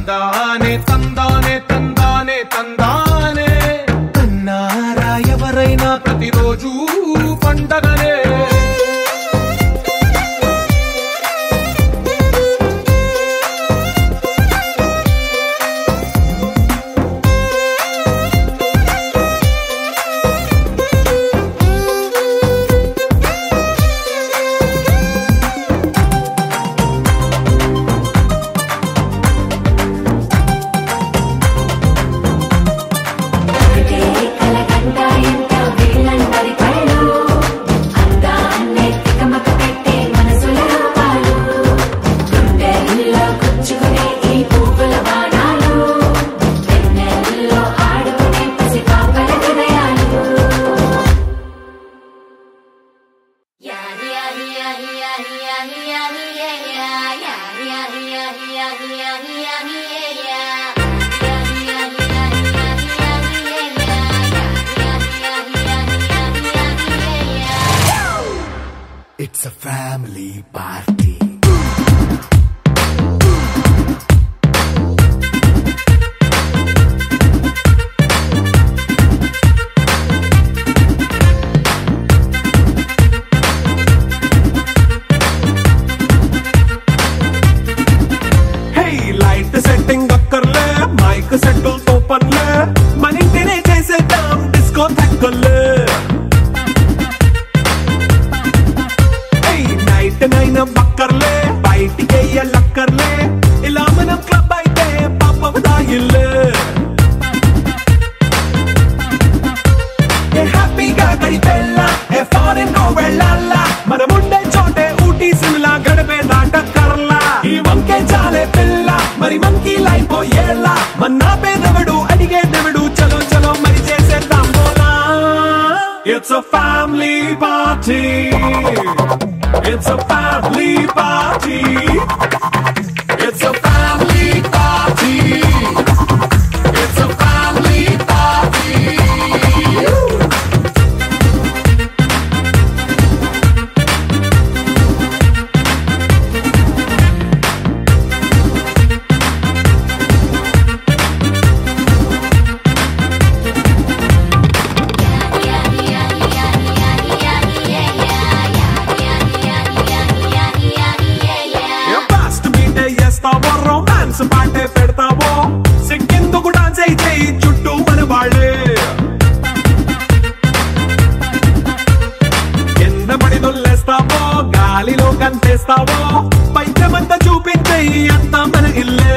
తందానే తందానే తందానే తందానే అన్నారా ఎవరైనా ప్రతిరోజు పండగనే It's a family party. Hey, light setting akkarle, mic settle to panle, manintine chesedam disco thakkale. నైన బక్కర్లే బయటికి లక్కర్లే ఇలా మనం క్లబ్ అయితే పాపం దాయిల్లే హ్యాపీగా గడిపెళ్ళ ఏ ఫారెన్ నో వెళ్ళాల మనముండే చోటే ఊటీ సిమ్లా గడిపే దాటక్కర్లా ఈ వంకే చాలే పిల్ల మరి మంకీ లైఫ్ పోయేలా మన్నా పేదవడు అడిగేదెవడు చలో చలో మరి చేసేద్దాం బోలా It's a family party. It's a family party. It's a family party. It's a family party. romance పాటే పెడతావో సిగ్గెందుకు డాన్స్ అయితే చుట్టూ మన వాళ్ళే కింద పడి దొల్లేస్తావో గాలిలో కంటేస్తావో పైకమంతా చూపించే అంతా మన ఇల్లే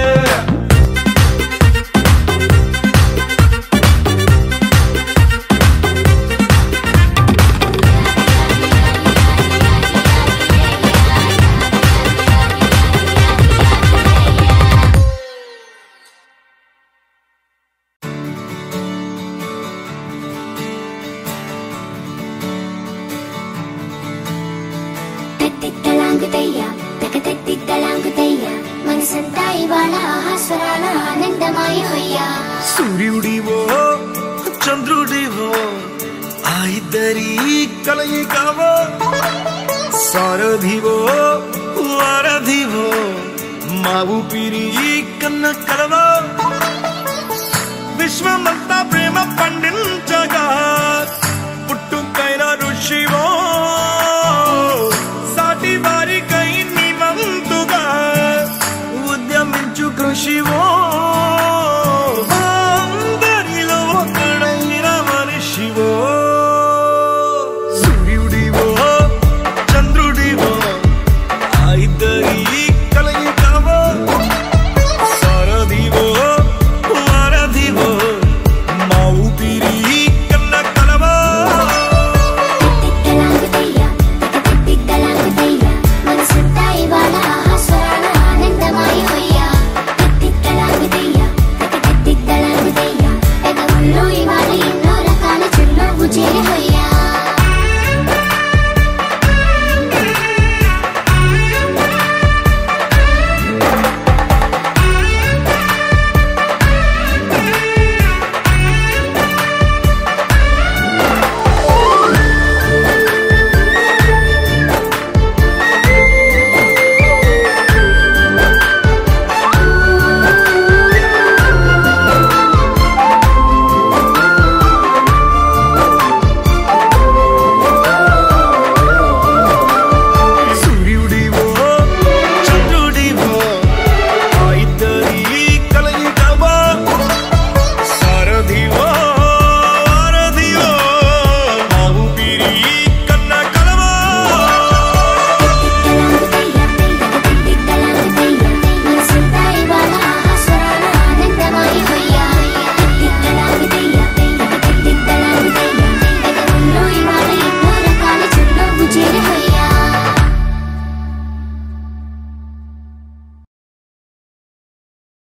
సూర్యుడివో చంద్రుడివో ఆ ఇద్దరి కలయికవో సారథివో వారధివో మా ఊపిరి కన్న కలవో విశ్వమంతా ప్రేమ పండించగా పుట్టుకైన ఋషివో సాటి వారికై నివంతుగా ఉద్యమించు కృషివో